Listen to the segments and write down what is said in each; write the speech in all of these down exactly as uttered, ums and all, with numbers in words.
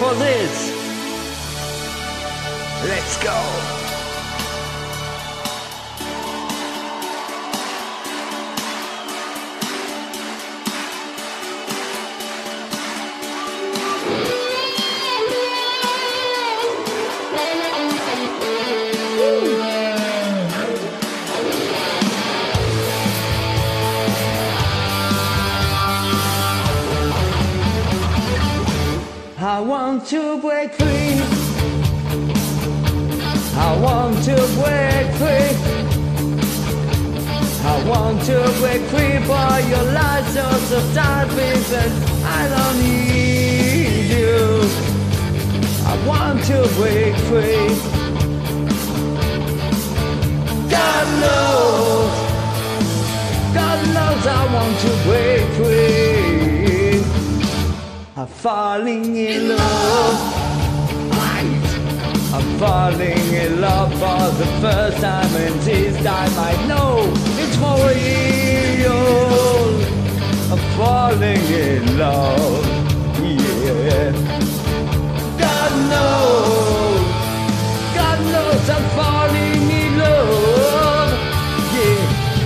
for this. Let's go. I want to break free. I want to break free. I want to break free, but your lies are so selfish and I don't need you. I want to break free. God knows, God knows I want to break free. I'm falling in love. I'm falling in love for the first time, and this time I know it's for real. I'm falling in love, yeah. God knows, God knows I'm falling in love, yeah.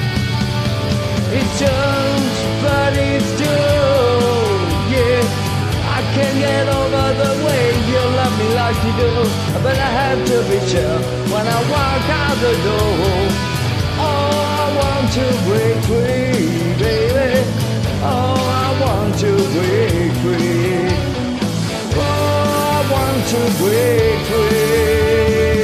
It turns, but it's true, yeah. I can't get over the way you love me like you do, but I have to be sure when I walk out the door. Oh, I want to break free, baby. Oh, I want to break free. Oh, I want to break free.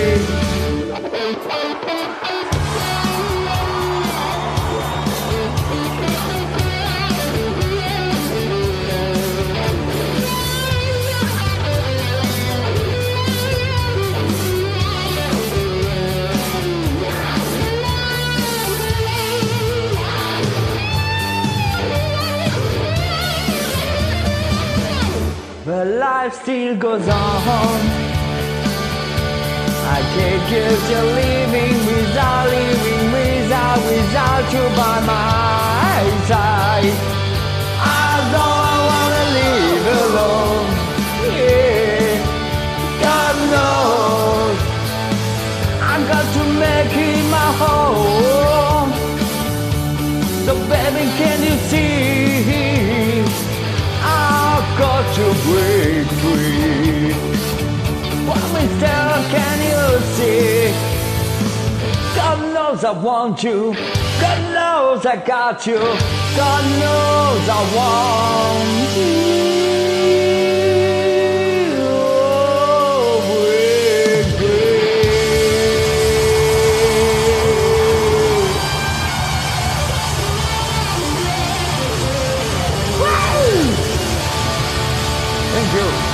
But life still goes on. I can't get you leaving without leaving, without, without you by my side. I don't wanna leave alone, yeah. God knows I've got to make it my home. So baby, can you see? I've got to break free. What mister, can you see? God knows I want you. God knows I got you. God knows I want you. Break free. Woo! Thank you.